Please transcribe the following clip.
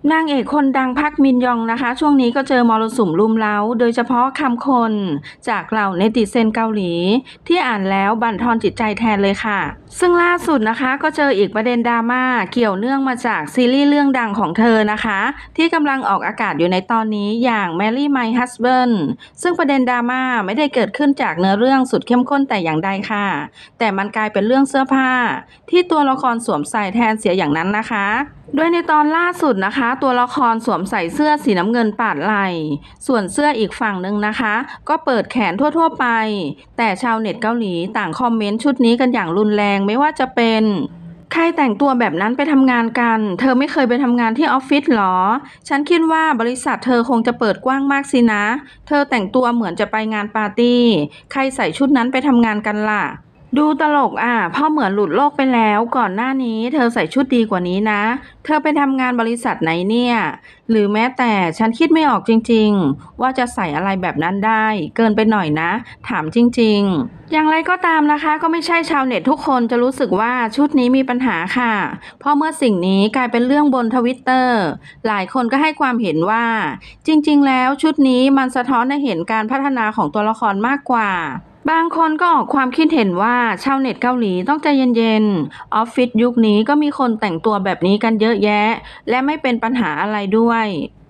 นางเอกคนดังพักมินยองนะคะช่วงนี้ก็เจอมรสุมรุมเร้าโดยเฉพาะคำคนจากเหล่าเนติเซนเกาหลีที่อ่านแล้วบั่นทอนจิตใจแทนเลยค่ะซึ่งล่าสุดนะคะก็เจออีกประเด็นดราม่าเกี่ยวเนื่องมาจากซีรีส์เรื่องดังของเธอนะคะที่กำลังออกอากาศอยู่ในตอนนี้อย่าง Marry My Husband ซึ่งประเด็นดราม่าไม่ได้เกิดขึ้นจากเนื้อเรื่องสุดเข้มข้นแต่อย่างใดค่ะแต่มันกลายเป็นเรื่องเสื้อผ้าที่ตัวละครสวมใส่แทนเสียอย่างนั้นนะคะโดยในตอนล่าสุดนะคะตัวละครสวมใส่เสื้อสีน้ำเงินปาดไหล่ส่วนเสื้ออีกฝั่งหนึ่งนะคะก็เปิดแขนทั่วๆไปแต่ชาวเน็ตเกาหลีต่างคอมเมนต์ชุดนี้กันอย่างรุนแรงไม่ว่าจะเป็นใครแต่งตัวแบบนั้นไปทำงานกันเธอไม่เคยไปทำงานที่ออฟฟิศหรอฉันคิดว่าบริษัทเธอคงจะเปิดกว้างมากสินะเธอแต่งตัวเหมือนจะไปงานปาร์ตี้ใครใส่ชุดนั้นไปทำงานกันล่ะดูตลกพ่อเหมือนหลุดโลกไปแล้วก่อนหน้านี้เธอใส่ชุดดีกว่านี้นะเธอไปทำงานบริษัทไหนเนี่ยหรือแม้แต่ฉันคิดไม่ออกจริงๆว่าจะใส่อะไรแบบนั้นได้เกินไปหน่อยนะถามจริงๆอย่างไรก็ตามนะคะก็ไม่ใช่ชาวเน็ตทุกคนจะรู้สึกว่าชุดนี้มีปัญหาค่ะเพราะเมื่อสิ่งนี้กลายเป็นเรื่องบนทวิตเตอร์หลายคนก็ให้ความเห็นว่าจริงๆแล้วชุดนี้มันสะท้อนให้เห็นการพัฒนาของตัวละครมากกว่าบางคนก็ออกความคิดเห็นว่าชาวเน็ตเกาหลีต้องใจเย็นๆออฟฟิศยุคนี้ก็มีคนแต่งตัวแบบนี้กันเยอะแยะและไม่เป็นปัญหาอะไรด้วย